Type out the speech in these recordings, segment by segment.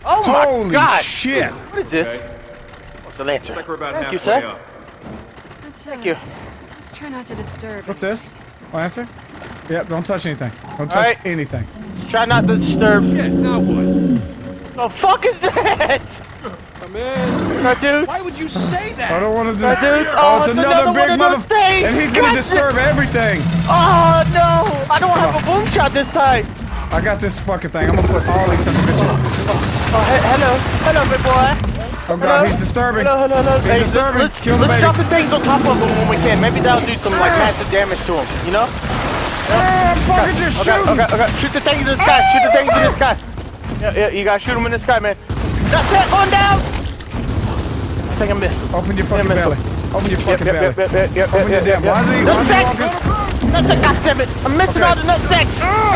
Oh my God! Holy shit! What is this? Okay. What's the lancer? Looks like we're about Thank you, halfway sir. up. Thank you. Let's try not to disturb. What's this? Lancer? Yep, don't touch anything. Don't touch Alright. anything. Try not to disturb. Shit, now what? The fuck is that? Come in. That dude? Why would you say that? I don't want to That dude? Oh, it's another big one of those things. And he's gonna God disturb everything. Oh no! I don't have a boom shot this time. I got this fucking thing. I'm gonna put all these son of bitches. Oh, hello, big boy. Oh god, he's disturbing. Hello. He's Hey, disturbing. Let's Kill the drop babies. the things on top of him when we can. Maybe that'll do some like massive damage to him. You know? I'm fucking just shooting. Okay. Shoot the things in the sky. Shoot the things in the sky. Yeah. You gotta shoot them in the sky, man. That's it. On down. I think I missed. Open your fucking belly. Open your fucking belly. Yep. Open your damn. Why is he walking? Nutsack, goddammit. I'm missing all the nutsack.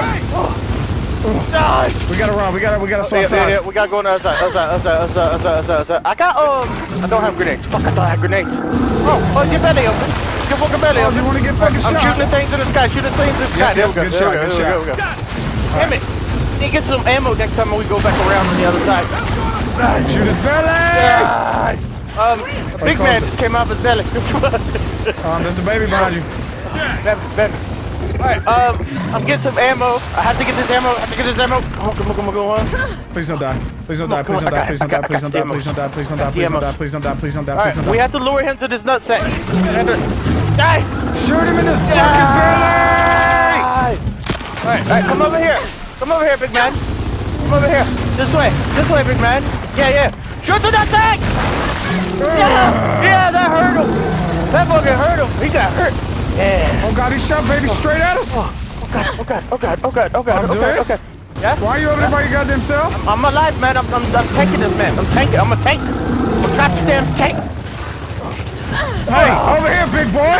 We gotta run. We gotta swap Yeah, sides. we gotta go on the other side. I got, I don't have grenades. Fuck, I thought I had grenades. Oh, your belly open. Your fucking belly Oh, open. you wanna get fucking I'm shot? shooting the things in the sky. Shoot the things in the sky. Yep, There we go. good shot, good shot. There we go. Damn it. Need to get some ammo next time when we go back around on the other side. Shoot his belly! Big man just came out of his belly. There's a baby behind you. Baby. Alright, I'm getting some ammo. I have to get this ammo. Come on. Please don't die. Please don't die. Please don't die. Please don't die. Please don't die. Please don't die. Please don't die. Please don't die. Please don't die. Please don't die. Please Alright, don't die. we have to lure him to this nutsack. Die! Shoot him in his fucking belly! Alright, come over here. Come over here, big man. Come over here. This way, big man. Yeah. Shoot the nutsack! Yeah, that hurt him. That fucking hurt him. He got hurt. Yeah. Oh god, he shot baby straight at us! Oh god. Okay. Yeah? Why are you over there by your goddamn self? I'm alive, man. I'm tanking this man. I'm a tank. I'm a goddamn tank. Hey, over here, big boy!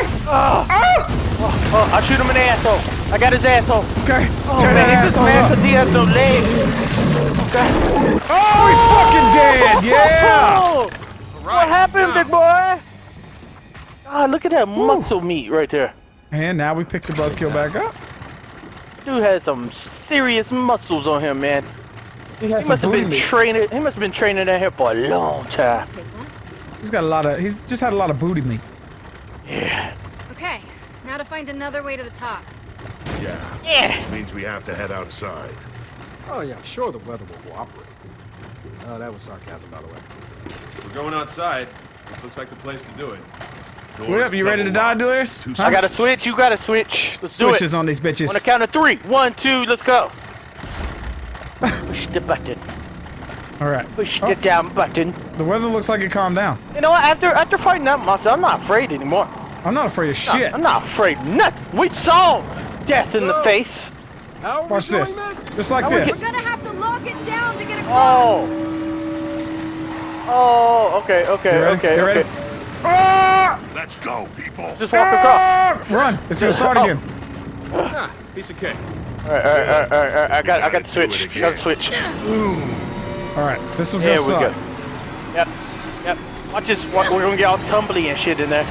I'll shoot him in the asshole. I got his asshole. Okay, Oh, tear that man, hit this asshole man up. because he has no legs. Okay. Oh, he's fucking dead! Yeah! Oh, what happened, big boy? Ah, look at that muscle meat right there. And now we pick the buzzkill back up. Dude has some serious muscles on him, man. He He must have been training. He must have been training out here for a long time. He's got a lot of. He's just had a lot of booty meat. Yeah. Okay, now to find another way to the top. Yeah. Which means we have to head outside. Oh yeah, I'm sure the weather will cooperate. Oh, that was sarcasm, by the way. We're going outside. This looks like the place to do it. What up? You ready to die, Delius? I got to switch. You got to switch. Let's do Switches it. on these bitches. On the count of 3. 1, 2. Let's go. Push the button. All right. Push the down button. The weather looks like it calmed down. You know what? After fighting that monster, I'm not afraid anymore. I'm not afraid of shit. I'm not afraid of nothing. We saw death in the face. How are we Watch doing this. Just like this. We're gonna have to lock it down to get across. Oh, okay. You ready? Ah! Let's go, people. Just walk across. Run! It's gonna start again. Ah, piece of cake. All right. I got the switch. I got the switch. All right, this one's There gonna we suck. go. Yep. Watch this. We're gonna get all tumbly and shit in there.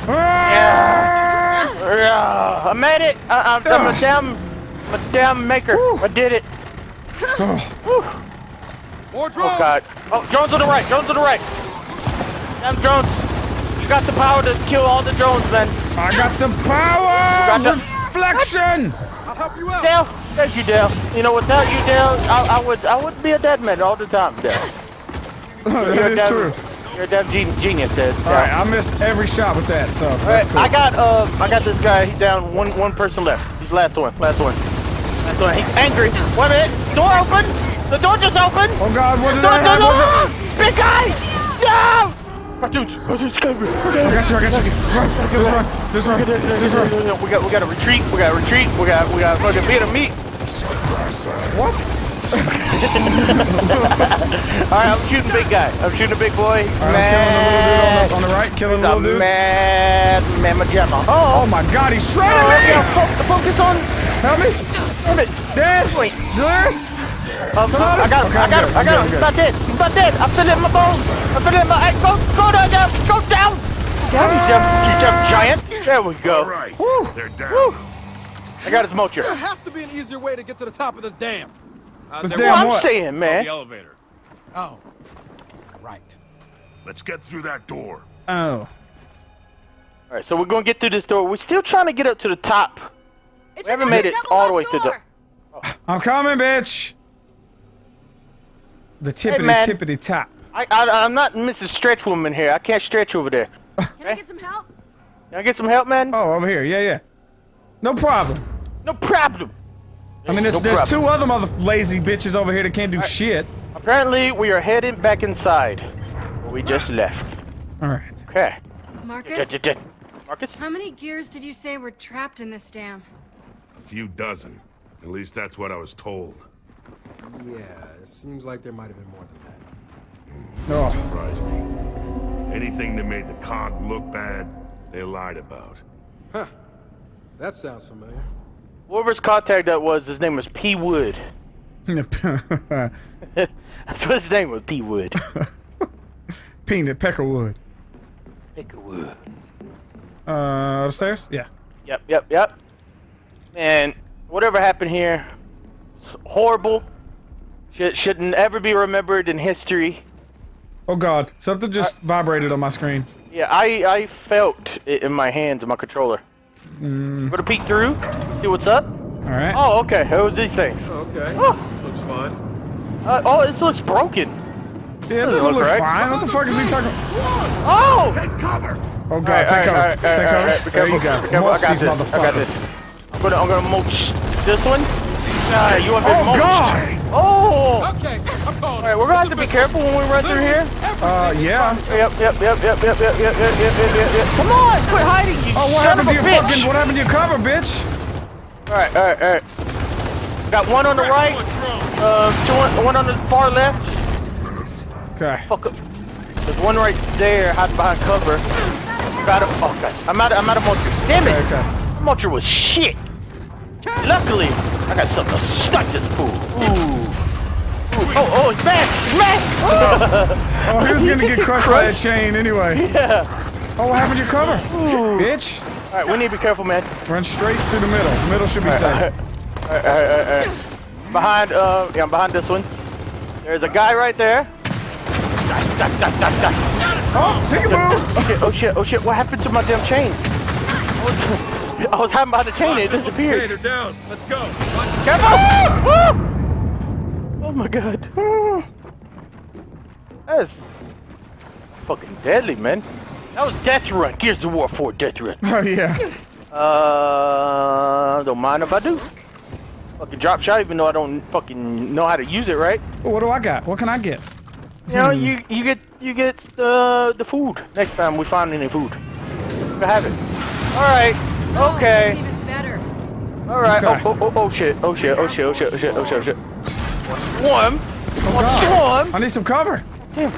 Ah! Yeah. I made it. I'm a damn maker. I did it. Oh. More drones! Oh god. Oh, drones on the right. Damn drones. You got the power to kill all the drones, man. I got the power! Got the- Reflection! I'll help you out! Dale, thank you, Dale. You know, without you, Dale, I would be a dead man all the time, Dale. That is true. You're a damn genius, Dale. Alright, I missed every shot with that, so that's Alright, cool. I got this guy. He's down. One person left. He's the last one. He's angry. Wait a minute. Door open. The door just opened. Oh god, what did Door, I have? door. Big guy. No. Cartoons, come here. I got you. Just run. We got to retreat. We got fucking beat him meat. What? Alright, I'm shooting big guy. I'm shooting a big boy. I'm killing the little dude on the right, killing the little dude. Mad mamma jamma. Oh my god, he's shredding me! The focus on. Help me! Damn it. Dead! Wait. This! I got him. He's not dead. I'm still in my bones. Go down. You jump giant. There we go. All right, they're down. Woo. I got his motor. There has to be an easier way to get to the top of this dam. This There damn Well, I'm what? saying, the man. elevator. Oh, right. Let's get through that door. Oh. All right, so we're gonna get through this door. We're still trying to get up to the top. It's We haven't made it all the way to the. I'm coming, bitch. The man. tippity top. I'm not Mrs. Stretch Woman here. I can't stretch over there. Can I get some help? Can I get some help, man? Oh, over here. Yeah, yeah. No problem. No problem. I mean, there's problem. two other lazy bitches over here that can't do shit. Apparently, we are heading back inside. Where we just left. All right. Okay. Marcus? Marcus? How many gears did you say were trapped in this dam? A few dozen. At least that's what I was told. Yeah, it seems like there might have been more than that. Oh. Surprised me. Anything that made the cog look bad, they lied about. Huh. That sounds familiar. Whoever's contact that was, his name was P. Wood. That's what his name was, P. Wood. Peanut Peckerwood. Peckerwood. Upstairs? Yeah. Yep. And whatever happened here was horrible. Shouldn't ever be remembered in history. Oh God, something just vibrated on my screen. Yeah, I felt it in my hands and my controller. Gonna peek through, see what's up. All right. Oh, okay. It was these things. Okay. Oh. Looks fine. Oh, this looks broken. Yeah, it doesn't look right. fine. What the fuck is he talking? Oh! Take cover! Oh God, take cover. Take cover. There you go. Be careful. Mulch these I got motherfuckers. this. I'm gonna mulch this one. Nah, you have been Oh mulched. God! Oh! Okay, I'm calling. Alright, we're gonna have to be careful when we run through here. Yeah. Yep. Come on, quit hiding, you Oh, what son happened of to a your bitch! fucking? What happened to your cover, bitch? Alright. Got one on the right, one on the far left. Okay. Fuck up. There's one right there, hiding behind cover. Got him. Oh God, I'm out of mulcher. Damn it! Okay. Mulcher was shit. Luckily, I got something to stuck this fool. Ooh. Oh, it's back! It's back! Oh, he was gonna get crushed by that chain anyway. Yeah. Oh, what happened to your cover? Bitch. Alright, we need to be careful, man. Run straight through the middle. Middle should be safe. Alright. Behind, yeah, I'm behind this one. There's a guy right there. Oh, peekaboo! Oh shit, what happened to my damn chain? I was hiding behind the chain and it Okay, disappeared. they're down. Let's go. Careful! Oh my God. That is fucking deadly, man. That was Death Run. Gears of War 4 Death Run. Oh yeah. Don't mind if I do. Fucking drop shot, even though I don't fucking know how to use it, right? Well, what do I got? What can I get? You know, you get the food next time we find any food. We have it. All right. Okay. It's even better. All right. Okay. Oh shit. Swarm. God. Swarm. I need some cover. Damn.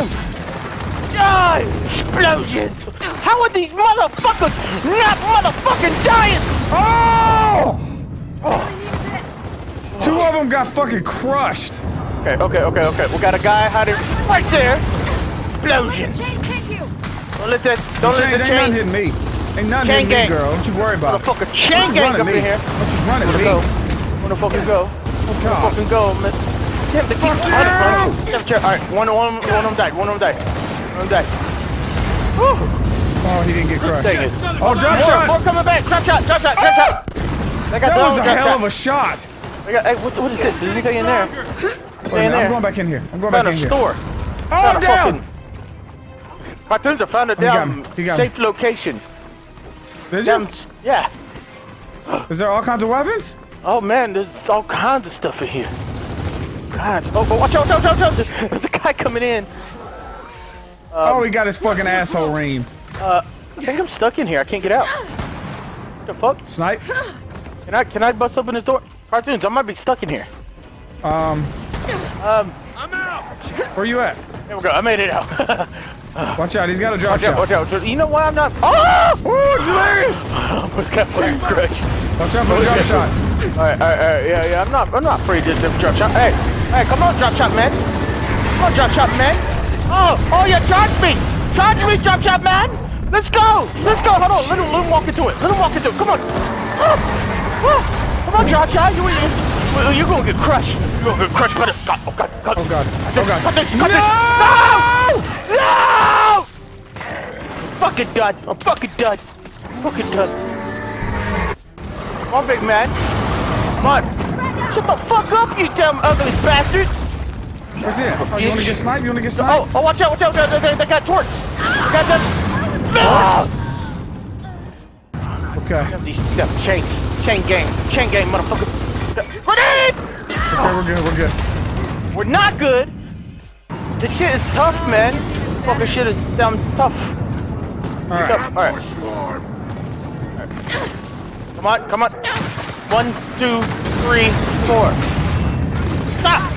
Die! Explosions! How are these motherfuckers not motherfucking dying? Oh! I need this. Two of them got fucking crushed. Okay. We got a guy hiding right there. Explosions! Chains hit you. Don't let the Ain't chain. nothing hitting me. Ain't nothing Chain hitting gang. me, girl. Don't you worry about it. Motherfucker, chain Don't you gang run at up me. in here. Don't you run at Wanna me. go? Wanna fucking go? Oh, God. Fucking go, man. Damn, they keep Fuck you! Alright, one of them died. Whew. Oh, he didn't get crushed. Dang it. Oh, drop More shot! coming back. Drop shot. They got That was a hell of a shot. Hey, what is this? Is anything in there? Wait a Stay in minute, I'm there. going back in here. I'm going Found back a in here. store. Oh, Found I'm a down! fucking- Cartoons are found a He got damn me. He got me. safe location. Did Damn, you? yeah. Is there all kinds of weapons? Oh man, there's all kinds of stuff in here. God. Oh, watch out. There's a guy coming in. Oh, he got his fucking asshole reamed. I think I'm stuck in here. I can't get out. What the fuck? Snipe? Can I bust open this door? Cartoons, I might be stuck in here. I'm out. Where you at? There we go. I made it out. Watch out, he's got a drop shot. Watch out. You know why I'm not? Oh! Ooh, delirious! Almost got fucking crushed. Watch out for the drop shot. Alright, yeah. I'm not afraid of this drop shot. Hey, come on, drop shot man. Oh, yeah, charge me, drop shot man. Let's go. Hold on, let him walk into it. Come on. Come on, drop shot. You Well, you're gonna get crushed. You're gonna get crushed by the... Oh, God. Oh, God. Oh, God. Cut this. No! I'm fucking done. I'm fucking done. Fucking done. Come on, big man. Come on. Shut the fuck up, you damn ugly bastard. Where's he at? Oh, you wanna get sniped? You wanna get sniped? Oh, watch out. They got torch. They got them. Okay. These chain gang, motherfucker. Grenade! Okay, we're good. We're not good. This shit is tough, man. Fucking shit is damn tough. Alright. Alright. Come on. 1, 2, 3, 4. Stop!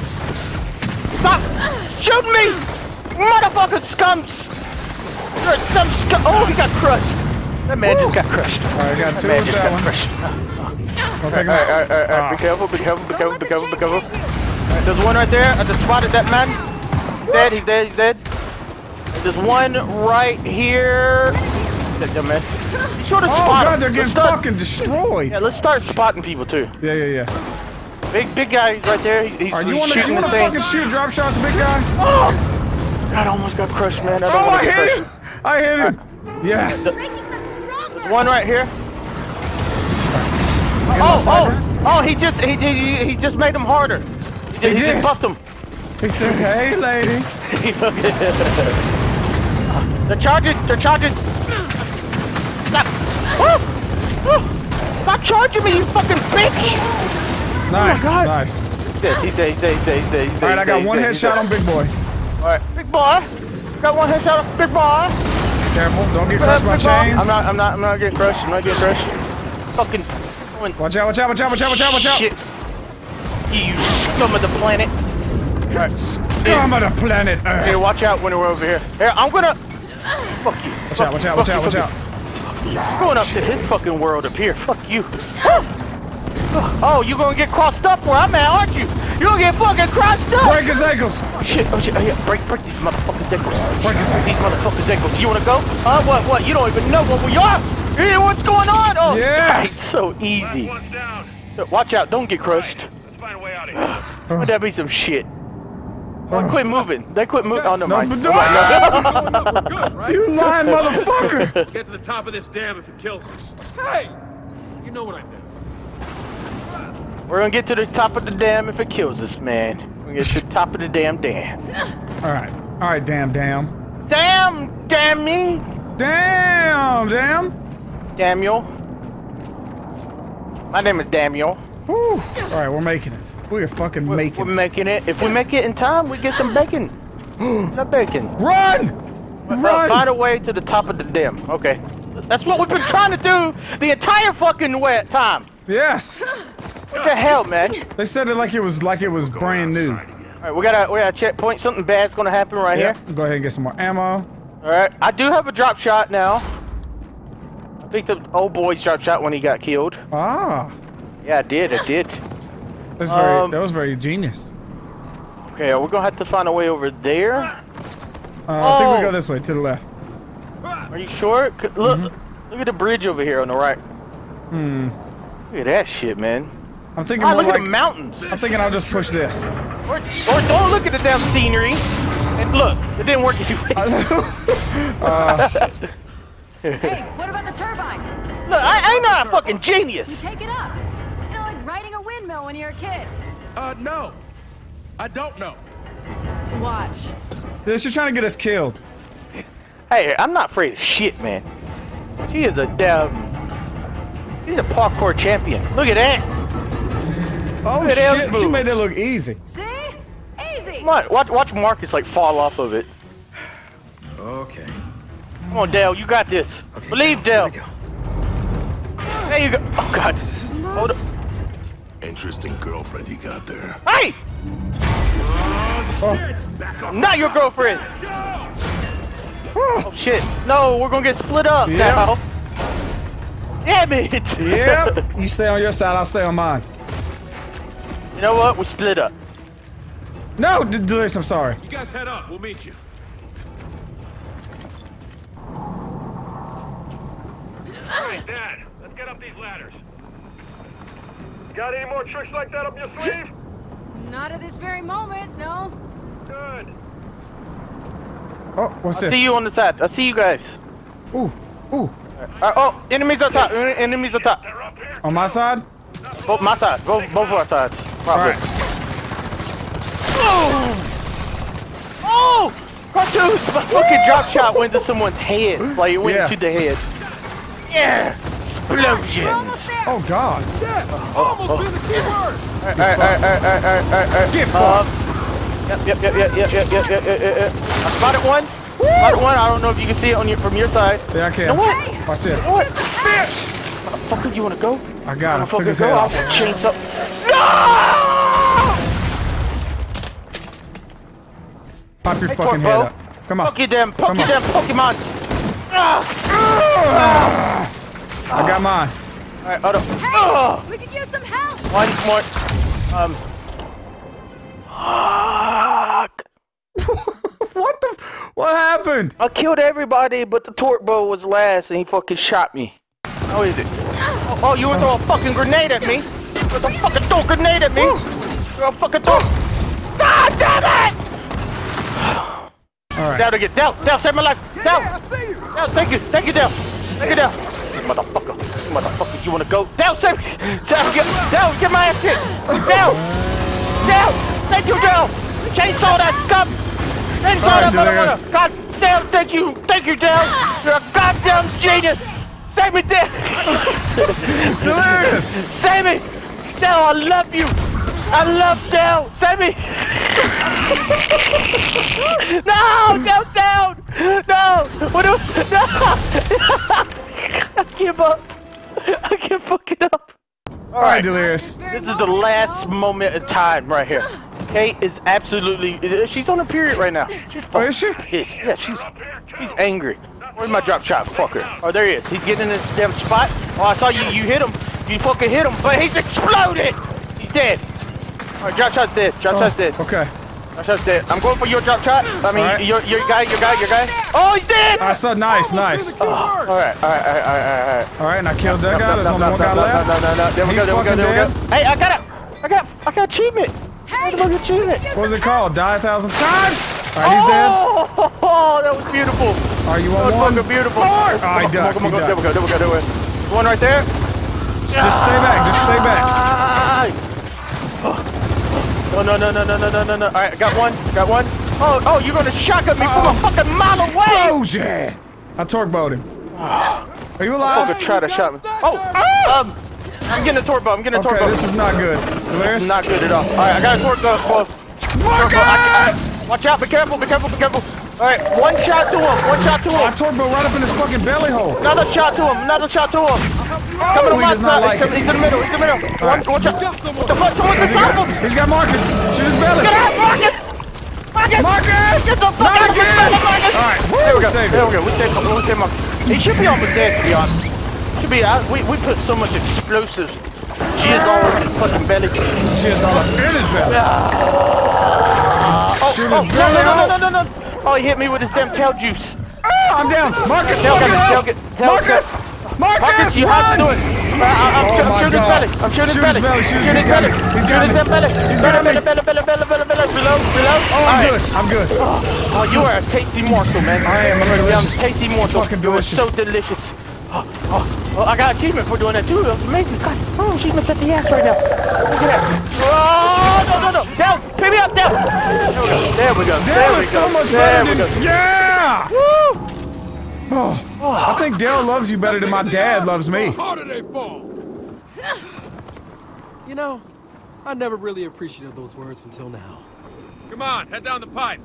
Shoot me! Motherfucking scums! You're some scum. Oh, he got crushed. That man just got crushed. Alright, I got two Man with just that got one. crushed. Don't take him out. Alright. Be careful. There's one right there. I just spotted that man. He's dead. There's one right here. That dumbass. You sure to Oh, spot God, him. they're getting fucking destroyed. Yeah, let's start spotting people, too. Yeah. Big guy right there. He's Alright, you wanna shooting the thing. fucking shoot drop shots, big guy? Oh! God, I almost got crushed, man. I hit him! Yes! One right here. He just made him harder. He did. just buffed him. He said, hey, ladies. They're charging. Stop. Stop charging me, you fucking bitch. Nice. He's dead. Alright, I got one headshot on Big Boy. Alright, Big Boy. Got one headshot on Big Boy. Careful, don't get crushed by chains. I'm not getting crushed. Fucking. Watch out. Shit. You scum of the planet. Alright. Scum of the planet Earth. Here, watch out when we're over here. Here, I'm gonna... Fuck you. Watch out. I'm going up to his fucking world up here. Fuck you. Oh, you gonna get crossed up where I'm at, aren't you? You're gonna get fucking crossed up! Break his ankles! Oh shit. Oh yeah, break these motherfucking ankles. Break his ankles. These motherfucking ankles. You wanna go? What? You don't even know what we are! Hey, what's going on? Oh, yes! It's so easy. One's down. Watch out, don't get crushed. Let's find a way out of here. Would that be some shit? Oh, quit moving. They quit moving. Oh, no, No, mind. but We're good, right? You lying motherfucker! Get to the top of this dam if it kills us. Hey! You know what I meant. We're gonna get to the top of the dam if it kills us, man. We're gonna get to the top of the damn dam. Alright, damn. Damn me! Damn! Daniel. My name is Daniel. Whew. Alright, we're making it. We're fucking making We're making it. If we make it in time, we get some bacon. Some bacon. Run! Find a way to the top of the dam. Okay. That's what we've been trying to do the entire fucking time. Yes! What the hell, man? They said it like it was brand new. Alright, we got a checkpoint. Something bad's gonna happen right here. Go ahead and get some more ammo. Alright, I do have a drop shot now. I think the old boy's drop shot when he got killed. Ah. Yeah, I did. That was very genius. Okay, we're gonna have to find a way over there. I think we go this way, to the left. Are you sure? Look at the bridge over here on the right. Look at that shit, man. I'm thinking more look like... at the mountains. I'm thinking I'll just push this. Or don't look at the damn scenery. And look, it didn't work anyway. Hey, what about the turbine? Look, I ain't not a fucking genius. You take it up. You know, like riding a windmill when you're a kid. No. I don't know. Watch. She's trying to get us killed. Hey, I'm not afraid of shit, man. She is a she's a parkour champion. Look at that. Oh Look at that shit, she move. made it look easy. See? Easy. Come on, watch Marcus like fall off of it. Okay. Come on, Dale, you got this. Believe, Dale. Here we go. There you go. Oh God. Hold up. Interesting girlfriend you got there. Hey! I'm not your girlfriend. Oh shit. No, we're gonna get split up now. Damn it. Yep. You stay on your side, I'll stay on mine. You know what? We split up. No, Delirious, I'm sorry. You guys head up. We'll meet you. All right, Dad. Let's get up these ladders. Got any more tricks like that up your sleeve? Not at this very moment, no. Good. Oh, what's this? See you on the side. I see you guys. Ooh, ooh. Oh, enemies up top. Enemies up top. They're up here. On my side? Both my side. Both of our sides. Probably. Alright. Oh! Cartoons! My fucking drop shot went to someone's head. Like it went Yeah. to the head. Yeah! We're Explosion! almost there. Oh, God. Yeah, almost been the key word. Alright. Get fucked. Yep. I spotted one. Spotted one. I don't know if you can see it on your from your side. Yeah, I can. You know what? Watch this. What? Motherfucker, you wanna go? I got him. Took Motherfucker, his go. head I'll off. change up. No! Pop your Hey, fucking Corpo. head up. Come on. Poke your damn Come on. Pokemon. Ah! I got mine. Alright, hold up. Hey, we could use some help. One more. Fuck. What the? What happened? I killed everybody, but the torque bow was last, and he fucking shot me. How is it? Oh, you wanna throw a fucking grenade at me? You wanna fucking throw a grenade at me? Throw a fucking throw. God damn it! All right. Down again. Down, save my life. Down. Down, thank you, Down. Thank you, Down. Motherfucker, you wanna go? Down, save me. Down, get my ass hit. Down, thank you, Down. Chainsaw that scum. Chainsaw that Delirious. motherfucker. God damn, thank you, Down. You're a goddamn genius. Save me, Down. Delirious. Save me. Down, I love you. I love Down. Save me. No, down. No. What do? No. I give up. I can't fuck it up. All right, Delirious. This is the last moment of time right here. Kate is absolutely. She's on a period right now. She's Oh, is she? pissed. Yeah, she's angry. Where's my drop shot, fucker? Oh, there he is. He's getting in this damn spot. Oh, I saw you. You hit him. You fucking hit him, but he's exploded. He's dead. All right, drop shot's dead. Drop shot's dead. Okay. Drop shot's dead. I'm going for your drop shot. I mean, Alright. your guy. Oh, he's dead. I saw. Nice. All right. All right, and I killed that guy. There's only one guy left. No. There we He's go. fucking dead. Hey, I got achievement. Hey, What the achievement? What was it called? Die 1,000 times. All right, he's dead. Oh, that was beautiful. Are you That on was one? fucking beautiful. Oh, I ducked. Come on, He there we ducked. go. There we go. One right there. Just stay back. Just stay back. No. All right, got one. Oh, you're gonna shotgun me from a fucking mile away. Explosion! I torque bowed him. Are you alive? Fucker try to shot me. I'm getting a torque bow. Okay, this is not good. Delirious? Not good at all. All right, I got a torque bow. Marcus! Watch out! Be careful! All right, one shot to him. I torque bow right up in his fucking belly hole. Another shot to him. Coming Oh, to he my does not side. like He's in the middle. Alright. Watch out! What the fuck? Someone's inside him! He's got Marcus. Shoot his belly. Get out, Marcus! Marcus! Get the fuck Not out of again! my Marcus! Alright, There we go. save There it. we go. We saved Marcus. He should be almost dead, to be honest. Should be. We put so much explosives. Jizz all over his fucking belly. Cheers, all up in his belly. Shoot his Oh, belly out. no. Oh, he hit me with his damn tail juice. I'm down. Marcus, Tail fucking got me, help. tail Marcus! Marcus, Marcus, you have to do run! it. I'm shooting his belly. I'm shooting his belly. Shoot his belly. He's got me. Below. Oh, I'm good. Oh, you are a tasty morsel, man. I am. I'm delicious. Tasty morsel. Fucking You are delicious. so delicious. Oh, I got an achievement for doing that too. That was amazing. God, achievements at the ass right now. Look at that. Oh, no. Down. Pick me up, down. There we go. Dale is so much better than... Yeah! Woo! Oh, I think Dale loves you better than my dad loves me. How did they fall? You know, I never really appreciated those words until now. Come on, head down the pipe.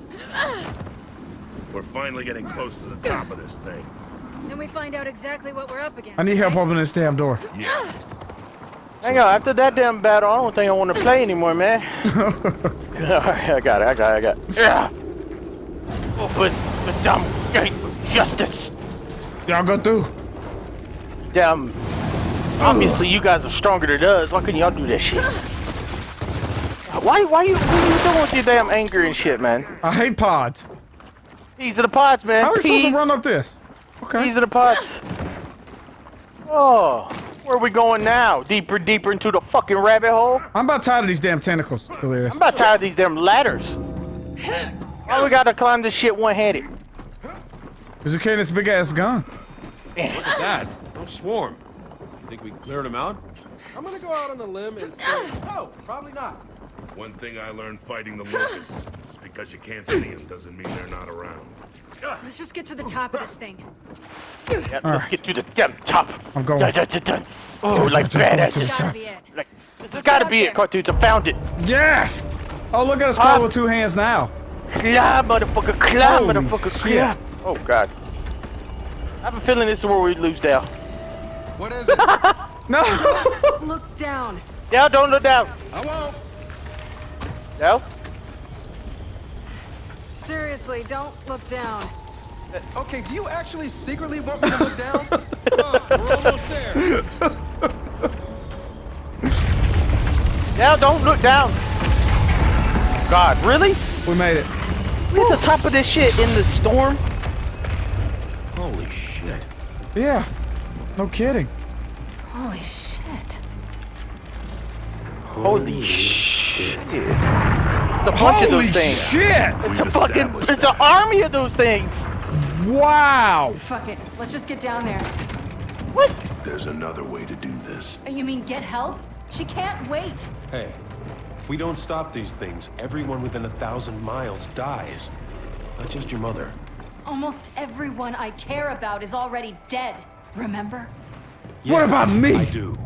We're finally getting close to the top of this thing. Then we find out exactly what we're up against. I need help opening this damn door. Yeah. Hang on, after that damn battle, I don't think I want to play anymore, man. Alright, I got it. Yeah. Open the damn gate of justice. Y'all go through. Damn. Obviously, you guys are stronger than us. Why couldn't y'all do that shit? What are you doing with your damn anger and shit, man? I hate pods. These are the pods, man. How are we supposed to run up this? Okay. These are the pods. Oh. Where are we going now? Deeper, deeper into the fucking rabbit hole? I'm about tired of these damn tentacles, Delirious. I'm about tired of these damn ladders. Why we gotta climb this shit one-handed? Cause you carrying this big ass gun. Look at that. No swarm. You think we cleared them out? I'm gonna go out on a limb and say, oh, probably not. One thing I learned fighting the locusts is because you can't see them doesn't mean they're not around. Let's just get to the top of this thing. Yeah, let's get to the damn top. I'm going. Dun. Oh, like badass. to the Gotta top. be it. Like, this has gotta be it, cartoons. I found it. Yes! Oh, look at us crawling with 2 hands now. Climb, motherfucker, climb, Holy motherfucker, shit. climb. Oh, God. I have a feeling this is where we lose Dal. What is it? No! Look down. Dal, don't look down. I won't. Dal? Seriously, don't look down. Okay, do you actually secretly want me to look down? We're almost there. Dal, don't look down. God, really? We made it. We at the top of this shit in the storm? Holy shit. Yeah. No kidding. Holy shit. Holy shit. It's a bunch of Holy those things. shit! It's an army of those things. Wow! Fuck it. Let's just get down there. What? There's another way to do this. You mean get help? She can't wait. Hey, if we don't stop these things, everyone within 1,000 miles dies. Not just your mother. Almost everyone I care about is already dead. Remember? What about me? I do.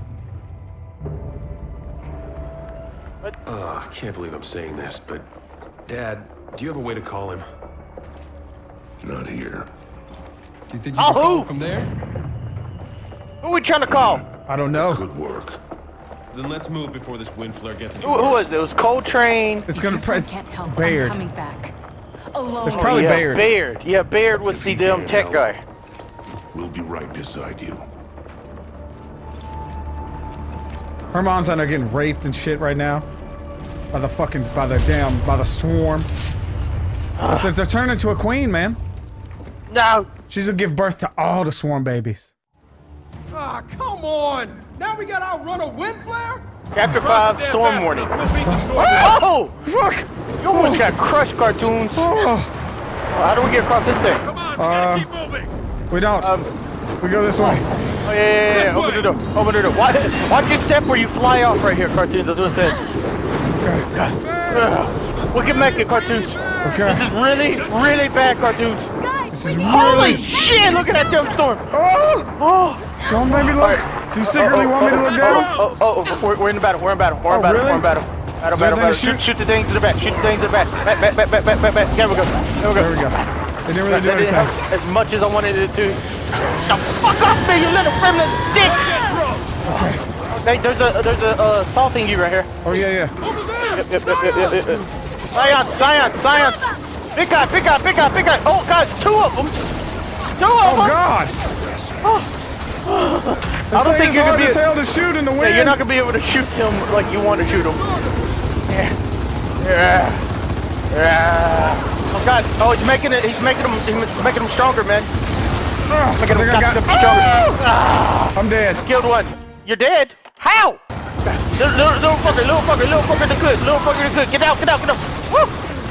I can't believe I'm saying this, but... Dad, do you have a way to call him? Not here. Do you think you can call him from there? Who are we trying to call? I don't know. Good work. Then let's move before this wind flare gets any Who worse. was it? It was Coltrane. It's gonna If I press can't help. Baird. I'm coming back. Alone. It's probably yeah, Baird. Baird. Yeah, Baird was If the he damn can't tech help. guy. We'll be right beside you. Her mom's out there getting raped and shit right now. By the swarm. But they're turning into a queen, man. No. She's gonna give birth to all the swarm babies. Ah, come on! Now we gotta outrun a wind flare? Chapter 5, storm warning. We'll beat the storm. Oh! Fuck! You almost got crushed, cartoons. Oh, How do we get across this thing? Come on, we gotta keep moving. we don't. We go this way. Oh, yeah. Open the door. Open the door. Watch your step where you fly off right here, cartoons. That's what it says. Okay. We can make it, cartoons. Okay. This is really, really bad, cartoons. This is Holy really. shit! Look at that damn storm. Oh! Oh. Don't make me look. Do you secretly want me to look down? We're in the battle. We're in battle. We're in Oh, battle. really? We're in battle. Battle. Shoot the things to the back. Shoot the things to the back. Back. There we go. There we go. It didn't really do That didn't anything. help as much as I wanted it to. The fuck off me, you little gremlin dick! Okay, there's a saw thingy right here. Oh yeah. Yep. Science! Big guy! Oh god, two of them! Oh god! I don't think you're gonna be. It's hard as hell to shoot in the wind. Yeah, you're not gonna be able to shoot them like you want to shoot them. Yeah. Oh god! Oh, he's making them stronger, man. Making them stronger. I'm dead. Killed one. You're dead? How? Little fucker the good. Get out. Woo!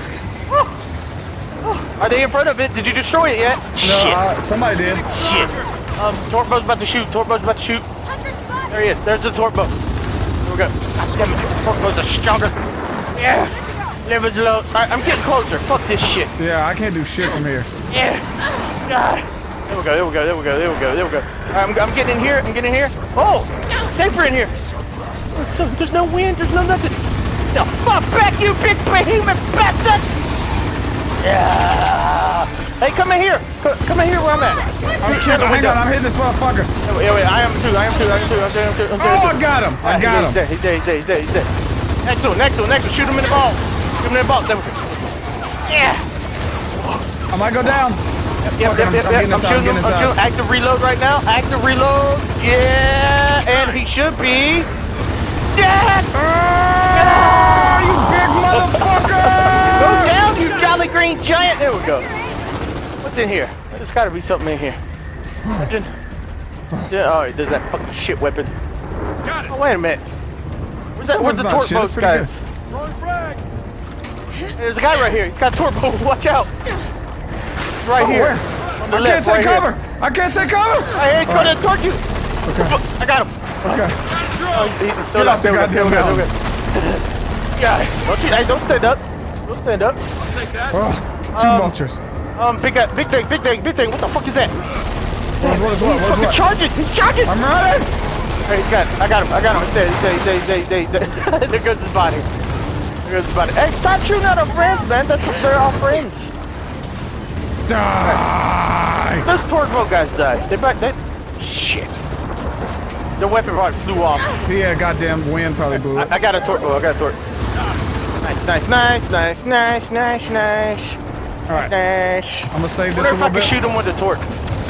Are they in front of it? Did you destroy it yet? No, somebody did. Shit. Tortbo's about to shoot. There he is. There's the Tortbo. Here we go. God damn it. Tortbo's are stronger. Yeah. Leverage low. Alright, I'm getting closer. Fuck this shit. Yeah, I can't do shit from here. Yeah. God. There we go. Alright, I'm getting in here. Oh! Safer in here. There's no wind. There's no nothing. The fuck back, you big behemoth bastard! Yeah. Hey, come in here. Come in here where I'm at. Hang on, I'm hitting this motherfucker. Wait, I am too. Oh, I got him. He's dead. Next to him. Shoot him in the ball. There we go. Yeah. I might go down. Yep. I'm shooting him. Active reload right now. Yeah. And he should be dead. You big motherfucker! Go down, you jolly green giant. There we go. What's in here? There's got to be something in here. Yeah, oh, there's that fucking shit weapon. Got it. Oh, wait a minute. Where's the not torque shit, it's boat pretty guys? There's a guy right here. He's got a torque boat. Watch out. Right here. Where? On the I left, can't take right cover. here. I can't take cover. Right here, he's going to torque you. Okay. I got him. Okay. He's still Get up. off the goddamn mountain. Yeah. Hey, don't stand up. Don't stand up. Take that. Oh, two vultures. Big thing. What the fuck is that? What is what? He's fucking charging. He's charging. I'm running. Hey, he's got it. I got him. He's dead. There goes his body. Hey, stop shooting at our friends, man. They're our friends. Die. Those torque boat guys died. Shit. The weapon probably flew off. Yeah, goddamn wind probably blew it. I got a torque boat. Nice. All right. Nice. I'm gonna save this What a if I little can bit. shoot him with the torque?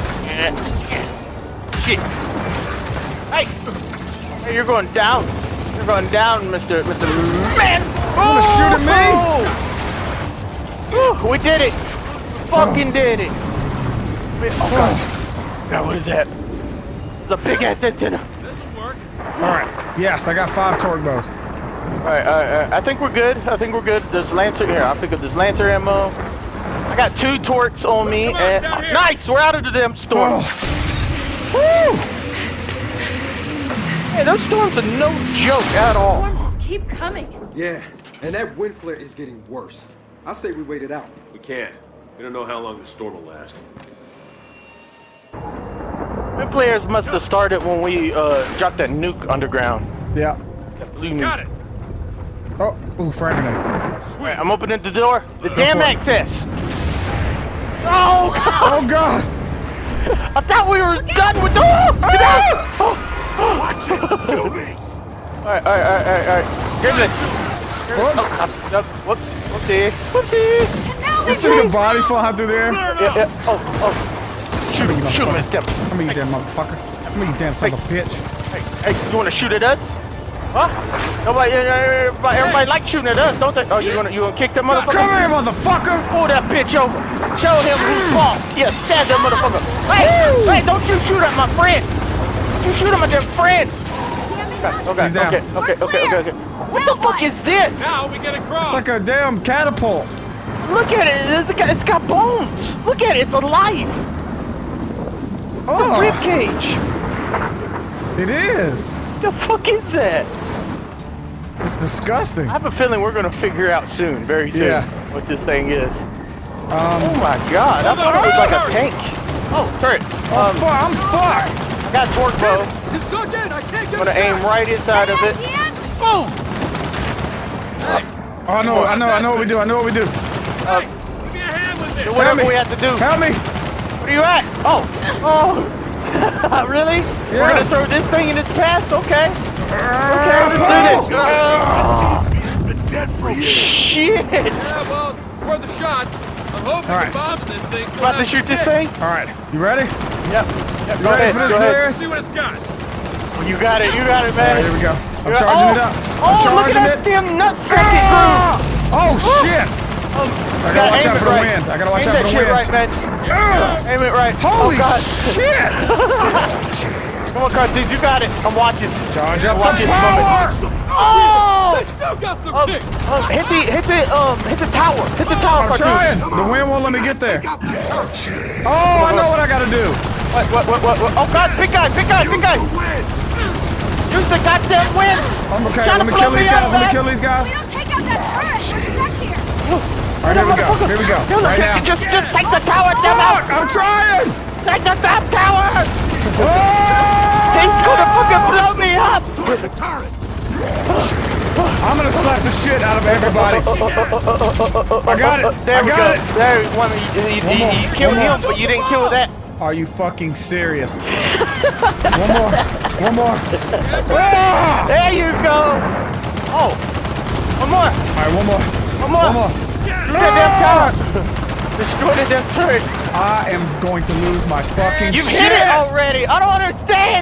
Shit. Hey, you're going down. You're going down, Mr. Man. Wanna shoot at me? We did it. Fucking did it. Oh god. God, what is that? It's a big ass antenna. This'll work. All right. Yes, I got 5 torque bows. Alright, I think we're good. There's Lancer here. I'll pick up this Lancer ammo. I got 2 torques on me. Come on, And down here. nice! We're out of the damn storm. Oh. Woo. Hey, those storms are no joke at all. Storm just keep coming. Yeah, and that wind flare is getting worse. I say we wait it out. We can't. We don't know how long the storm will last. Wind flares must have started when we dropped that nuke underground. Yeah. That blue nuke. Got it. Oh, ooh, frag grenades. Alright, I'm opening the door. The damn for it. access. Oh god! Oh God. I thought we were done with the. Get out! Watch it. Do me. Alright. Give me this. Whoops. Whoopsie. You see the body flying through there? Yeah. Oh. Shoot him, step. Come here, you damn motherfucker. Come here, you damn son of a bitch. Hey, you wanna shoot at us? Huh? Everybody likes shooting at us, don't they? Oh, you gonna kick that motherfucker? Come here, motherfucker. Pull that bitch over. Show him who's boss. Yeah, stab that motherfucker. Hey, don't you shoot at my friend. Don't you shoot at my damn friend. He's down. Okay. What the fuck is this? Now we get across. It's like a damn catapult. Look at it. It's got bones. Look at it. It's alive. Oh, Rib cage. it is. The fuck is that? It's disgusting. I have a feeling we're gonna figure out soon, very soon, Yeah. what this thing is. Oh my god, I thought it was like a tank. Oh, turret. I'm fucked. I got torque bow. It's dug in. I can't I'm gonna aim right inside of it. Boom! Oh, I know what we do. Give me a hand with this. Whatever we have to do. Help me. Where are you at? Oh. Really? We're gonna Yes. throw this thing in its path? Okay. Okay, let's pull. do this. He's been dead for years. Shit! Yeah, well, worth a shot. I'm hoping All right. the bombs in this thing. About to shoot this thing? All right, you ready? Yep. You Go ready ahead. for this, Go ahead. Darius? See what it's got. You got it, All man. right, here we go. I'm charging it up. Oh, I'm look charging at that it. damn nutsack Oh shit! I gotta watch out for the wind. I gotta watch out for the wind. Right, man. Aim it right. Holy oh, God. shit! Come on, Cartoons, you got it. I'm watching. Charge up Watch the it. power! Oh! They still got some kick. Hit the tower. Hit the tower, I'm Cartoons. trying. The wind won't let me get there. Oh, I know what I gotta do. What? Oh, God, big guy. Use the goddamn wind. I'm okay. Trying Let me to kill blow these me guys. out, Let me man. kill these guys. We don't take out that turret. We're stuck here. All right, here we go. Here we go. Right now. Just take the tower down. Fuck! I'm trying. Take the damn tower. Oh! He's gonna fucking blow me up. I'm gonna slap the shit out of everybody. I got it. There I we got go. it. There, you more, killed one more. him, but you didn't kill that. Are you fucking serious? One more. Ah! There you go. Oh, one more. All right, one more. That damn tower. Destroy the damn turret. I am going to lose my fucking You've shit. hit it already. I don't understand.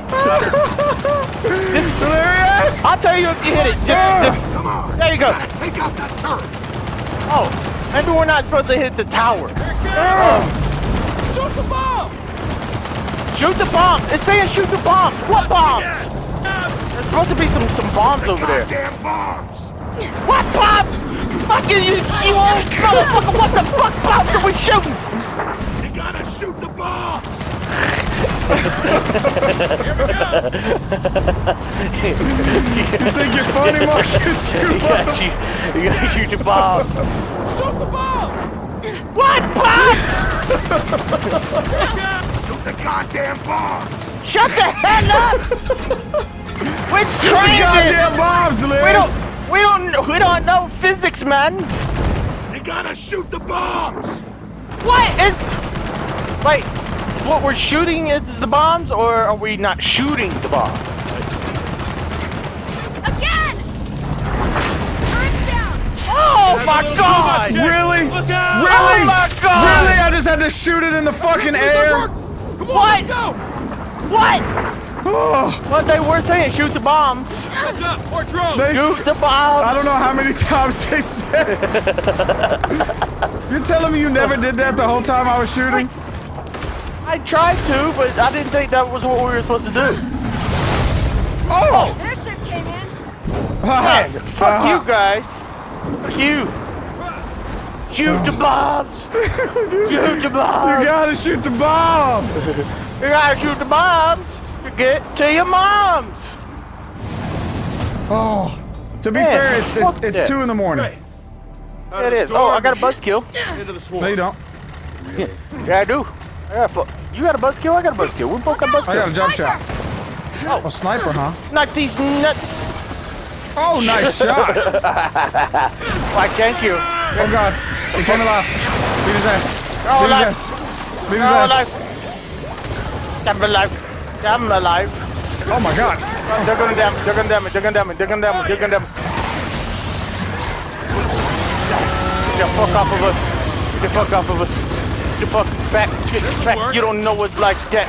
Delirious. I'll tell you if you hit it. Come on. There you go. Take out that turret. Oh, maybe we're not supposed to hit the tower. Shoot the bombs. Shoot the bomb! It's saying shoot the bombs! What bombs? There's supposed to be some bombs over there. Goddamn bombs! What bombs? Fucking you old motherfucker! What the fuck bombs are we shooting? You gotta shoot the bombs! You think you're funny, Marcus? You gotta shoot the bombs. Shoot the bombs! What bombs? Shoot the goddamn bombs! Shut the hell up! We're Shoot the goddamn bombs, Liz! We don't know physics, man. You gotta shoot the bombs! What is? Wait, what we're shooting is the bombs, or are we not shooting the bombs? Again! Turns down! Oh my God! Really? Look out! Really? Oh my God! Really? I just had to shoot it in the fucking air? Come on, What? let's go! What? Oh, What they were saying? Shoot the bombs. Heads up! More drones! they Shoot the I bombs. don't know how many times they said it. You're telling me you never did that the whole time I was shooting? I tried to, but I didn't think that was what we were supposed to do. Oh! Their ship came in. Man, fuck you guys. Fuck you. Shoot the bombs. Shoot the bombs. You gotta shoot the bombs! You gotta shoot the bombs to get to your moms. Oh. To be Man, fair, fuck it's that. 2 in the morning. Hey, out There of it the is. Oh, I storm, got a buzzkill. into the swarm. No, you don't. Yeah, I do. You got a buzzkill? I got a buzzkill. We both got I got a buzzkills. jump shot. Oh, sniper, huh? Not these nuts. Oh, nice shot! Why can't you? Oh god, he came alive. Beat his ass. Oh, Beat his alive. ass. Beat his I'm ass. alive. I'm alive. I'm alive. Oh my god. They're gonna damage. They're gonna damage. They're gonna damage. They're gonna damage. They're gonna damage. Get the fuck off of us. Get the fuck off of us. Get the fuck back. Get back. You don't know what's like that.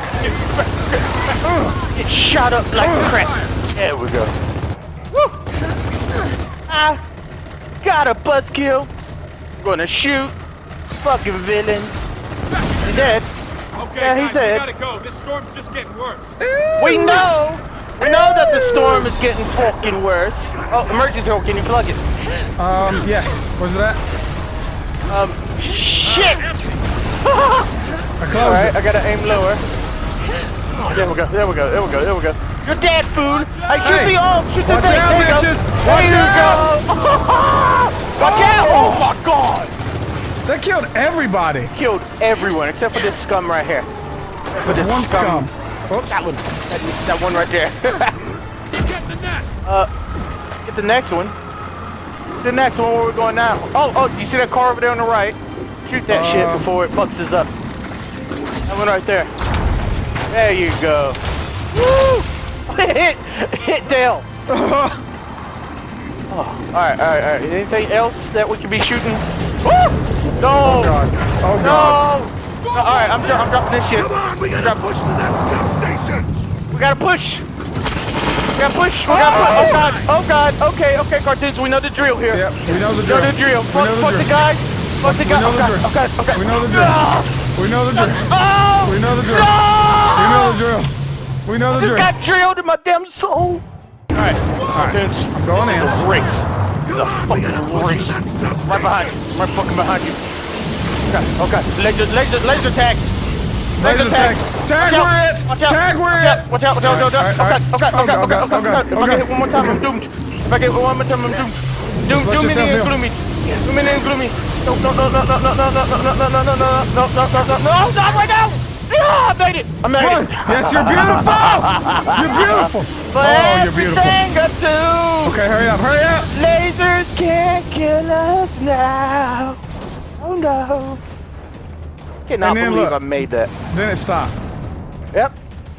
Get shot up like crap. There we go. Woo! I got a buzzkill. Gonna shoot. Fucking villain. He's dead. Okay, Yeah, he's guys, we dead. gotta go. This storm's just getting worse. We know that the storm is getting fucking worse. Oh, emergency hole, can you plug it? Yes. Where's that? Shit! I closed Alright, it. I gotta aim lower. There we go, there we go, there we go, there we go. You're dead, fool! I shoot Hey, the arm! Shoot the watch thing! out, There you go. bitches! There Watch you out! go! Watch out! Oh my god! That killed everybody. Killed everyone except for this scum right here. For There's this one scum. Oops. That one. That one right there. Get the nest! Get the next one. The next one where we're going now. Oh, you see that car over there on the right? Shoot that shit before it fucks us up. That one right there. There you go. Woo! Hit Dale. Alright. Anything else that we could be shooting? Woo! No! Oh god. Oh god. No! Alright, I'm dropping this shit. Come on, we gotta push to that substation! We gotta push! We gotta push! We gotta push! Oh god! Oh god! Okay, cartoons, we know the drill here. Yep, we know the We know drill. the drill. We Fuck, know the fuck the drill. guys! Fuck the guys! know the drill. Okay. We know the drill. Ah! We know the drill. Oh! We know the drill. No! We know the drill. We know the This drill. got drilled in my damn soul! Alright, cartoons. I'm going in. It's a race. It's a Come on, we gotta fucking push race. to that substation! Right behind you. Right fucking behind you. Okay. Laser tag. Laser tag. Tag Watch out. we're it. Watch out. Tag we're Watch it. out. Watch out. Okay. If I get hit one more time, I'm doomed. If I get hit one more time, I'm doomed. Just let yourself Doom heal. gloomy. No, not right now. I made it. I made Run. it. Yes, you're beautiful. You're beautiful. But Oh, you're beautiful. everything I do, Okay, hurry up. Hurry up. lasers can't kill us now. Oh no. Cannot And then believe look. I made that. Then it stopped. Yep.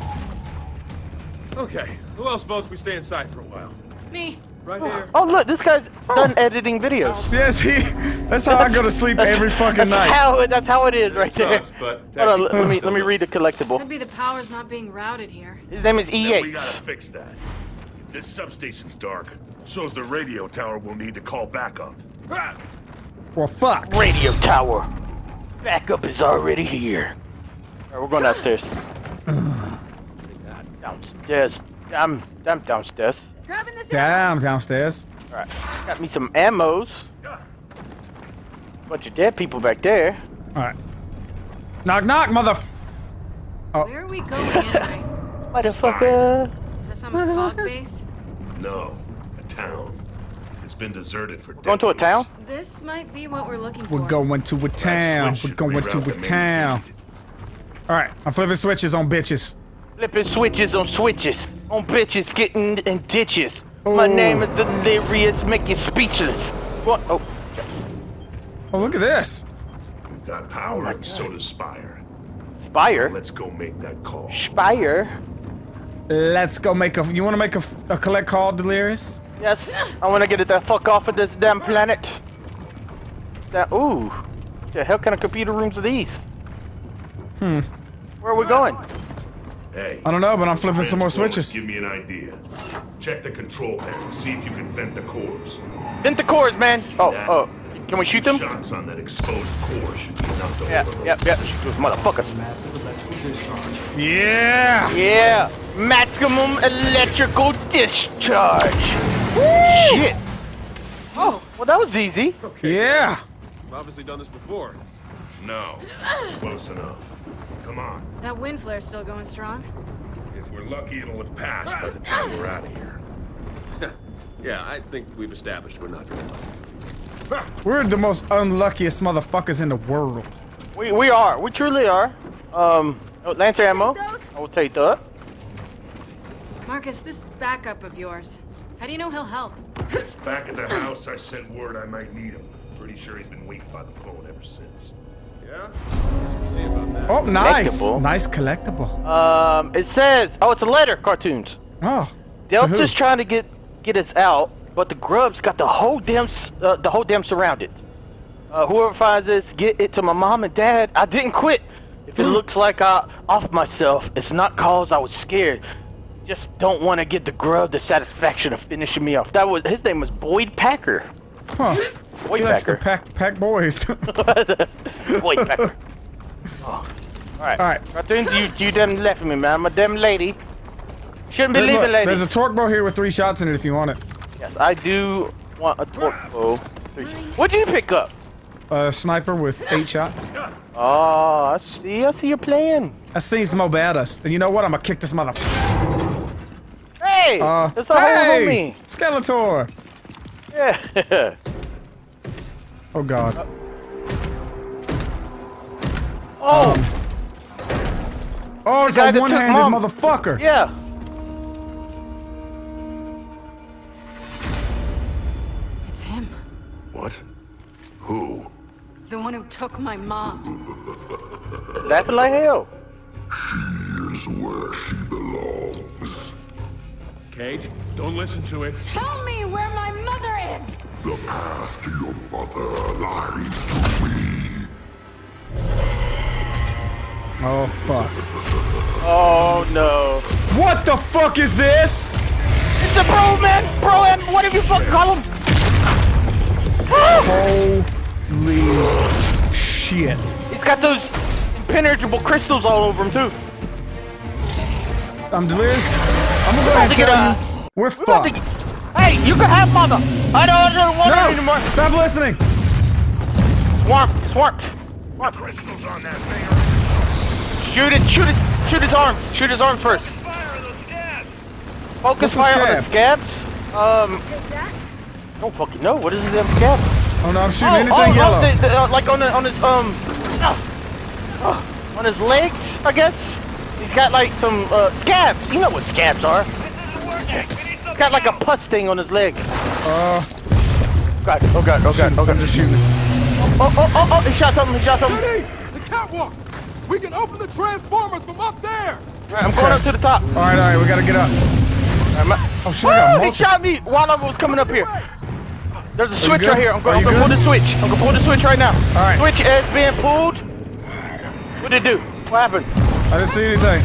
Okay, who else votes we stay inside for a while? Me. Right here. Oh look, this guy's done editing videos. Yes, that's how I go to sleep every fucking night. That's how it is right there. Sucks, but Hold on, let me read the collectible. Could be the power's not being routed here. His name is Then we E8. gotta fix that. If this substation's dark, so's the radio tower we'll need to call backup. Well, fuck. Radio tower. Backup is already here. Alright, we're going downstairs. Downstairs. I'm downstairs. Grabbing this Damn, downstairs. Alright. Got me some ammos. Bunch of dead people back there. Alright. Knock, knock, mother. Where are we going anyway? Motherfucker. Is there some fog base? No, a town. It's been deserted for decades. Going to a town? This might be what we're looking for. We're going to a town. switch We're going should to reroute a the town. main Alright, I'm flipping switches on bitches. Flipping switches on bitches getting in ditches. My Oh. name is Delirious, make you speechless. What? Oh, Oh, look at this. We've got power, and so does Spire. Spire? Let's go make that call. Spire? Let's go make a. You want to make a collect call, Delirious? Yes, I want to get it the fuck off of this damn planet. Ooh, what the hell kind of computer rooms are these? Where are we going? Hey. I don't know, but I'm flipping some more Transformers, switches. Give me an idea. Check the control panel. See if you can vent the cores. Vent the cores, man. Oh, can we shoot them? Shots on that exposed core should be enough to Yeah, overload yep, the yep. system. Those motherfuckers. Massive electrical discharge. Yeah. Yeah, maximum electrical discharge. Shit. Oh, well that was easy. Yeah. We've obviously done this before. No. Close enough. Come on. That wind flare's still going strong. If we're lucky, it'll have passed by the time we're out of here. Yeah, I think we've established we're not very lucky. We're the most unluckiest motherfuckers in the world. We are. We truly are. Lancer ammo. Those? I will take that. Marcus, this backup of yours. How do you know he'll help? Back at the house, I sent word I might need him. Pretty sure he's been waiting by the phone ever since. Yeah? See about that. Oh, nice. Collectible. Nice collectible. It says, oh, it's a letter. Cartoons. Oh. to Delta's who? trying to get us out, but the grubs got the whole damn surrounded. Whoever finds this, get it to my mom and dad. I didn't quit. If it looks like I off myself, it's not cause I was scared. Just don't want to get the grub the satisfaction of finishing me off. His name was Boyd Packer. Huh. Boyd He likes to Packer. pack boys. Boyd Packer. Oh. Alright. Alright. Cartoons, you done left me, man. I'm a damn lady. Shouldn't be leaving, lady. There's a torque bow here with 3 shots in it if you want it. Yes, I do want a torque bow. What'd you pick up? A sniper with 8 shots. Oh, I see your plan. I seen some more badass. And you know what? I'm gonna kick this motherfucker. Hey! There's a hole on me. Skeletor! Yeah. Oh god. Oh, Oh, it's guy a that took one-handed Mom. motherfucker. yeah. It's him. What? Who? The one who took my mom. Laughing like hell. Is where she belongs. Kate? Don't listen to it. Tell me where my mother is! The path to your mother lies through me. Oh fuck. Oh no. What the fuck is this? It's a bro, man. Bro, and whatever you fucking call him. Holy shit. He's got those impenetrable crystals all over him too. I'm delirious. I'm gonna go ahead and to get tell a- you, we're About to fucked. get- Hey, you can have mother. I don't want it anymore. No! Stop listening! Swarm. Crystals on that thing. Shoot his arm. Shoot his arm first. Focus What's the fire on the scab? scabs. Don't fucking know. What is it, them scabs? Oh no, I'm shooting anything yellow. Like on his on his legs, I guess. He's got like some scabs. You know what scabs are? He's got like a pus sting on his leg. Oh God! I'm just shooting. Oh! He shot something. Hey, the catwalk! We can open the transformers from up there! Right, I'm going up to the top. Alright, we gotta get up. Oh shit, I got He multi. shot me while I was coming up here. There's a switch good? right here. I'm Are gonna you pull good? the switch. I'm gonna pull the switch right now. All right. Switch is being pulled. What did it do? What happened? I didn't see anything.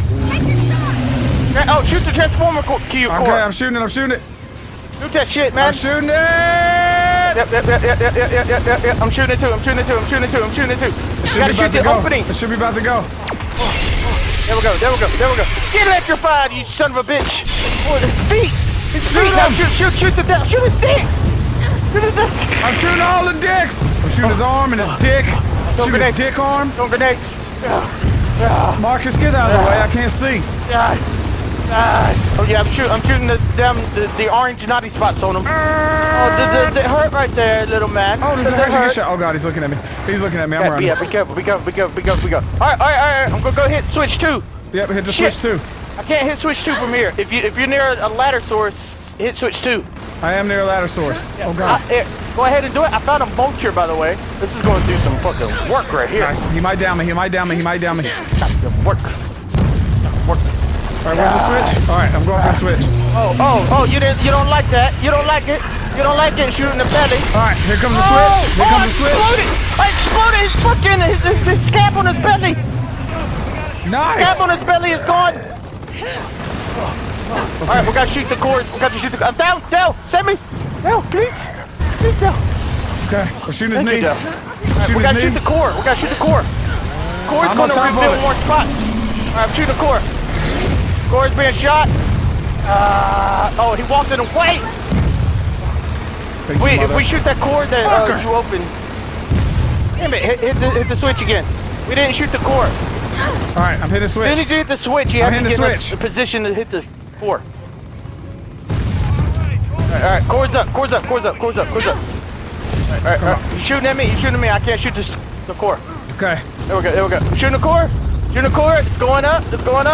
Oh, shoot the transformer core. Okay, I'm shooting it. Shoot that shit, man. I'm shooting it! Yep. I'm shooting it too. You It should gotta be shoot about to the go. opening. It should be about to go. There we go. There we go. There we go. Get electrified, you son of a bitch. Oh, his feet. His Shoot feet. Now him. shoot the dick. Shoot his dick. Shoot his dick. I'm shooting all the dicks. I'm shooting his arm and his dick. Shooting his dick arm. Don't grenade. Marcus, get out of the way. I can't see. Oh yeah, I'm shooting the orange naughty spots on him. Oh, it hurt right there, little man. Oh, does it hurt to get shot? Oh god, he's looking at me. He's looking at me. I'm running. Yeah, be careful. Be careful. Be careful. Be careful. Be careful. All right. I'm gonna go hit switch 2. Yep, hit the switch 2. I can't hit switch 2 from here. If you're near a ladder source, hit switch 2. I am near a ladder source. Oh god. Go ahead and do it. I found a vulture, by the way. This is going to do some fucking work right here. Nice. He might down me. He might down me. He might down me. Work. All right, where's the switch? All right, I'm going for the switch. Oh, you don't like that. You don't like it. You don't like it. Shoot in the belly. All right, here comes the switch. Here comes the switch. I exploded his fucking his scab on his belly. Nice. Scab on his belly is gone. All right, we gotta shoot the cord. We got to shoot the. I'm down. Send me. Down, please. Please down. Okay, we're shooting his knee. We gotta shoot the core. We gotta shoot the core. Core's gonna reveal more spots. All right, I'm shooting the core. Core's being shot. Oh, he walked in the way. If we shoot that core that you opened. Damn it, hit the switch again. We didn't shoot the core. All right, I'm hitting the switch. As soon as you hit the switch, you have to get in the position to hit the core. All right, core's up. All right. You're shooting at me. I can't shoot the core. Okay. There we go. I'm shooting the core. It's going up.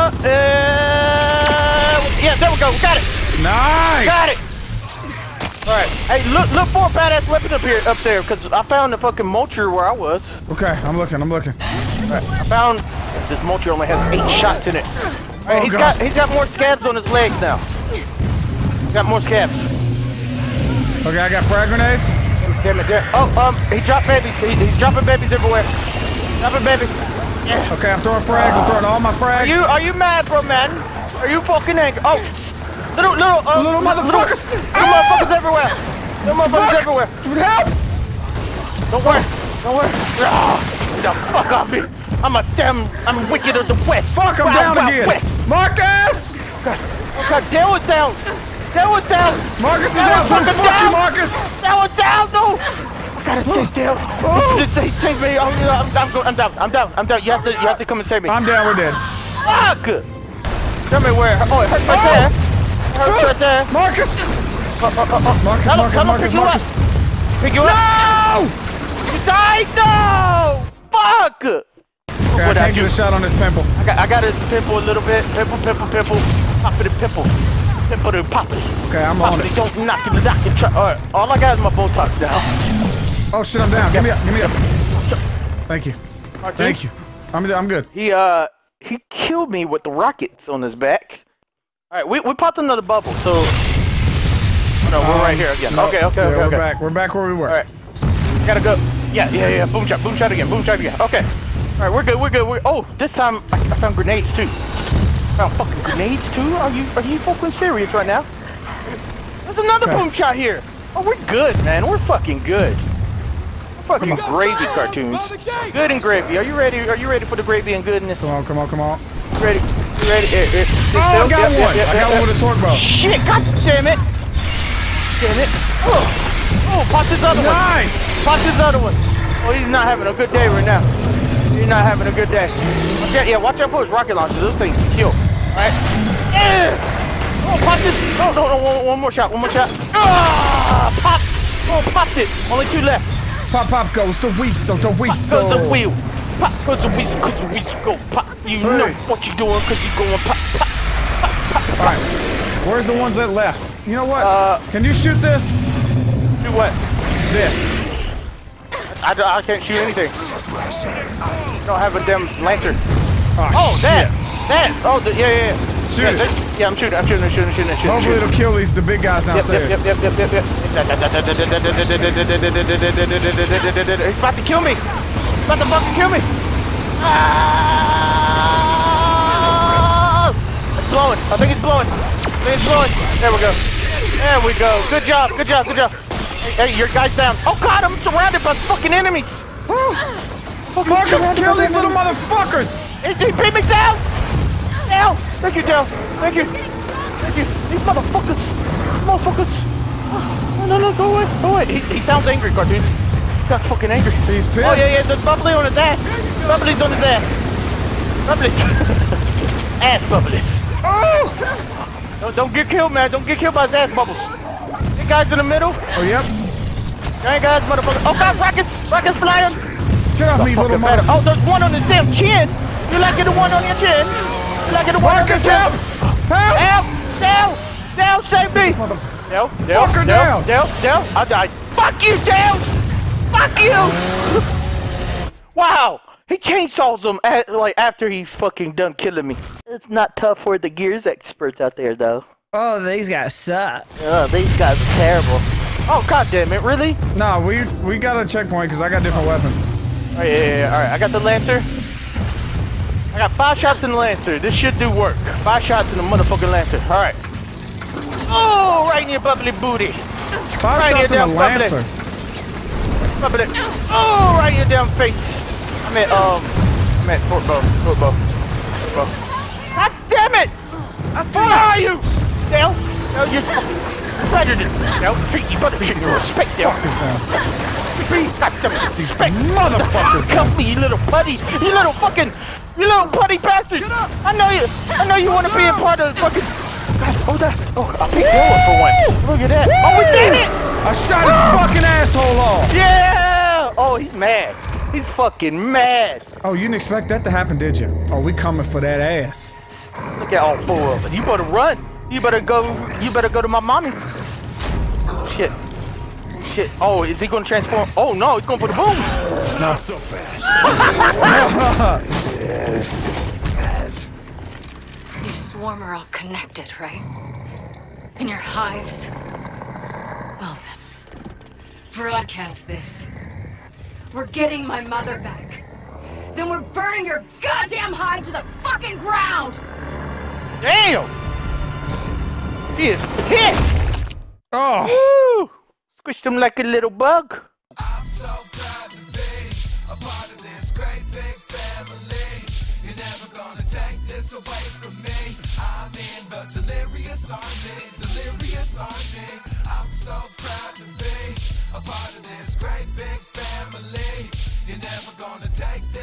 Yeah, there we go. We got it. Nice. Got it. All right. Hey, look for a badass weapon up there, because I found the fucking mulcher where I was. Okay, I'm looking. All right. I found this mulcher only has 8 shots in it. All right, he's got more scabs on his legs now. He's got more scabs. Okay, I got frag grenades. Damn it, he dropped babies. He's dropping babies everywhere. Dropping babies. Yeah. Okay, I'm throwing frags. I'm throwing all my frags. Are you mad, bro, man? Are you fucking angry? Oh, little motherfuckers! Little motherfuckers everywhere. Help! Don't worry. Get the fuck off me. I'm wicked of the west. Fuck, I'm down again. West. Marcus! Okay, Dale was down. Marcus is down too. Fuck you, Marcus. Dale was down, no. I gotta save Dale. Save me. I'm down. You have to come and save me. I'm down. We're dead. Fuck. Tell me where. Oh, it hurts right there. Right there. Marcus. Marcus. Pick you up. No! You died. No. Fuck. Okay, I can't get a shot on this pimple. I got his pimple a little bit. Pimple. Poppity pimple. Pimple to pop it. Okay, I'm on it. Don't knock it. Alright, all I got is my Botox now. Oh shit, I'm down. Give me up. Thank you. Thank you. I'm good. He killed me with the rockets on his back. Alright, we popped another bubble, so no, we're right here again. No, Okay. We're back where we were. Alright. Gotta go. Yeah. Boom shot again. Okay. Alright, we're good. Oh, this time I found grenades too. Found fucking grenades too? Are you fucking serious right now? There's another boom shot here. Oh, we're good, man. We're fucking good. We're fucking gravy cartoons. Good and gravy. Are you ready? Are you ready for the gravy and goodness? Come on. Ready? Here. Oh, I got one. I got one with a torque bow. Shit! God damn it! Oh, pop this other one. Nice. Pop this other one. Oh, he's not having a good day right now. Yeah, watch out for his rocket launchers. Those things kill. Alright. Yeah! Oh, pop this! No, one more shot. Ah! Pop! Oh, popped it! Only 2 left. Pop, goes the weasel. Pop goes the wheel. Pop goes the weasel, cause the weasel go pop. You know what you're doing, cause you're going pop. Alright. Where's the ones that left? You know what? Can you shoot this? Do what? This. I can't shoot anything. Don't have a damn lantern. Oh, shit. That! Oh, yeah. Shoot it. Yeah, I'm shooting. Hopefully it'll kill the big guys downstairs. Yep. He's about to kill me. About to fucking kill me. It's blowing. I think it's blowing. There we go. Good job. Hey, your guy's down. Oh god, I'm surrounded by fucking enemies. Marcus, kill these little motherfuckers. He beat me down. Down! Thank you, down! Thank you! Thank you! These motherfuckers! Motherfuckers! No, go away! Go away! He sounds angry, Cartoon. He sounds fucking angry. He's pissed. Oh, yeah, there's Bubbly on his ass! Bubbly's on his ass! Bubbly! Ass Bubbly! Oh! Don't get killed, man! Don't get killed by his ass bubbles! Hey, guys in the middle! Oh, yep. Hey, guys, motherfucker! Oh, God, rockets! Rockets flying! Get off me, little mother. Oh, there's one on his damn chin! You like it, the one on your chin? You like it, the one Marcus, on your help! chin? Help! Help! Down, save me! Down, Fucker down! Down, I died. Fuck you, down! Fuck you! Wow! He chainsaws him like after he's fucking done killing me. It's not tough for the Gears experts out there, though. Oh, these guys suck. Oh, these guys are terrible. Oh, god damn it, really? Nah, we got a checkpoint because I got different weapons. Oh, yeah. Alright, I got the Lancer. I got 5 shots in the Lancer. This should do work. 5 shots in the motherfucking Lancer. Alright. Oh, right in your bubbly booty. 5 right shots in the Lancer. Bubbly. Oh, right in your damn face. I'm at Fort Bow. God damn it! Where are you? Dale? No, you're predator. No, treat you better get some respect, Dale. Fuckers down. Got some respect. Motherfuckers down. Come me, you little putty. You little putty bastard. I know you want to be a part of the fucking... God, I picked Dale up for one. Look at that. Oh, we did it! I shot his fucking asshole off. Yeah! Oh, he's mad. He's fucking mad. Oh, you didn't expect that to happen, did you? Oh, we coming for that ass. Look at all 4 of them. You better run. You better go to my mommy. Shit. Oh, is he gonna transform? Oh no, he's going for the boom. Not so fast. You swarm are all connected, right? In your hives? Well then, broadcast this. We're getting my mother back. Then we're burning your goddamn hive to the fucking ground! Damn! He is pissed! Oh! Woo! Squished him like a little bug. I'm so proud to be a part of this great big family. You're never gonna take this away from me. I'm in the delirious army. I'm so proud to be a part of this great big family. You're never gonna take this